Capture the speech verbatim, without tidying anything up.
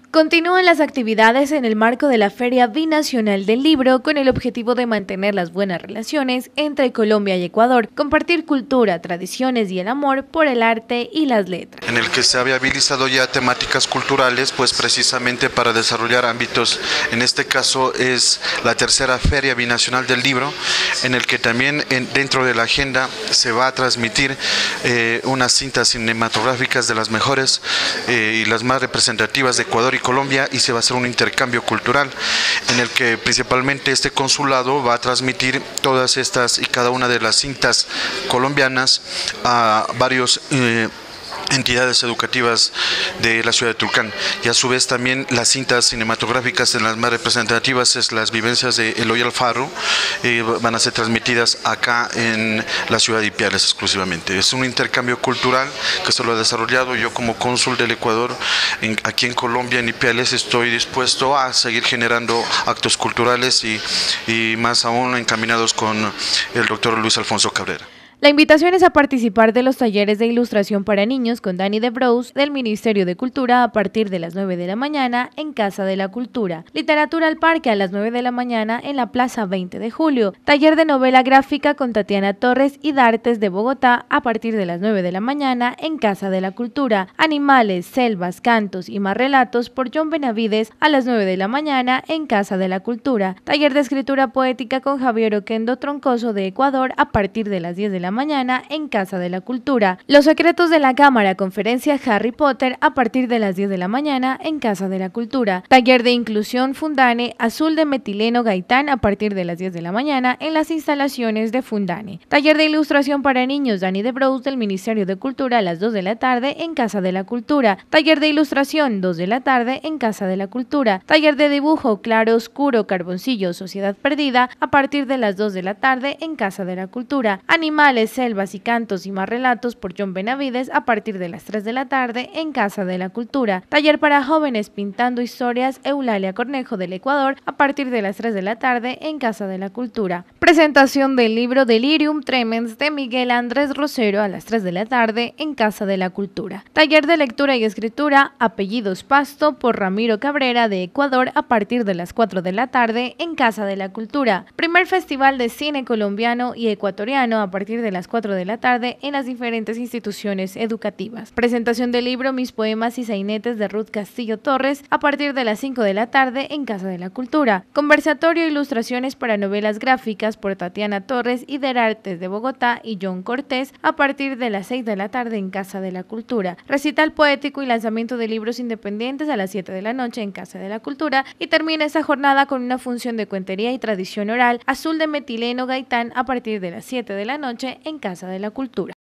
Continúan las actividades en el marco de la Feria Binacional del Libro con el objetivo de mantener las buenas relaciones entre Colombia y Ecuador, compartir cultura, tradiciones y el amor por el arte y las letras. En el que se ha viabilizado ya temáticas culturales, pues precisamente para desarrollar ámbitos, en este caso es la tercera Feria Binacional del Libro, en el que también en, dentro de la agenda se va a transmitir eh, unas cintas cinematográficas de las mejores eh, y las más representativas de Ecuador y Colombia, y se va a hacer un intercambio cultural en el que principalmente este consulado va a transmitir todas estas y cada una de las cintas colombianas a varios eh, entidades educativas de la ciudad de Tulcán, y a su vez también las cintas cinematográficas en las más representativas es las vivencias de Eloy Alfaro, eh, van a ser transmitidas acá en la ciudad de Ipiales exclusivamente. Es un intercambio cultural que se lo ha desarrollado. Yo como cónsul del Ecuador en, aquí en Colombia, en Ipiales, estoy dispuesto a seguir generando actos culturales y, y más aún encaminados con el doctor Luis Alfonso Cabrera. La invitación es a participar de los talleres de ilustración para niños con Dani de Brous del Ministerio de Cultura a partir de las nueve de la mañana en Casa de la Cultura. Literatura al Parque a las nueve de la mañana en la Plaza veinte de julio. Taller de novela gráfica con Tatiana Torres y Dartes de Bogotá a partir de las nueve de la mañana en Casa de la Cultura. Animales, selvas, cantos y más relatos por John Benavides a las nueve de la mañana en Casa de la Cultura. Taller de escritura poética con Javier Oquendo Troncoso de Ecuador a partir de las diez de la mañana en Casa de la Cultura. Los secretos de la cámara, conferencia Harry Potter a partir de las diez de la mañana en Casa de la Cultura. Taller de inclusión Fundane Azul de Metileno Gaitán a partir de las diez de la mañana en las instalaciones de Fundane. Taller de ilustración para niños Dani de Brous del Ministerio de Cultura a las dos de la tarde en Casa de la Cultura. Taller de ilustración dos de la tarde en Casa de la Cultura. Taller de dibujo Claro Oscuro Carboncillo Sociedad Perdida a partir de las dos de la tarde en Casa de la Cultura. Animales, selvas y cantos y más relatos por John Benavides a partir de las tres de la tarde en Casa de la Cultura. Taller para jóvenes Pintando Historias Eulalia Cornejo del Ecuador a partir de las tres de la tarde en Casa de la Cultura. Presentación del libro Delirium Tremens de Miguel Andrés Rosero a las tres de la tarde en Casa de la Cultura. Taller de lectura y escritura Apellidos Pasto por Ramiro Cabrera de Ecuador a partir de las cuatro de la tarde en Casa de la Cultura. Primer Festival de Cine Colombiano y Ecuatoriano a partir de las cuatro de la tarde en las diferentes instituciones educativas. Presentación del libro Mis Poemas y Sainetes de Ruth Castillo Torres a partir de las cinco de la tarde en Casa de la Cultura. Conversatorio e ilustraciones para novelas gráficas por Tatiana Torres y Derartes de Bogotá y John Cortés a partir de las seis de la tarde en Casa de la Cultura. Recital poético y lanzamiento de libros independientes a las siete de la noche en Casa de la Cultura, y termina esta jornada con una función de cuentería y tradición oral Azul de Metileno Gaitán a partir de las siete de la noche en Casa de la Cultura.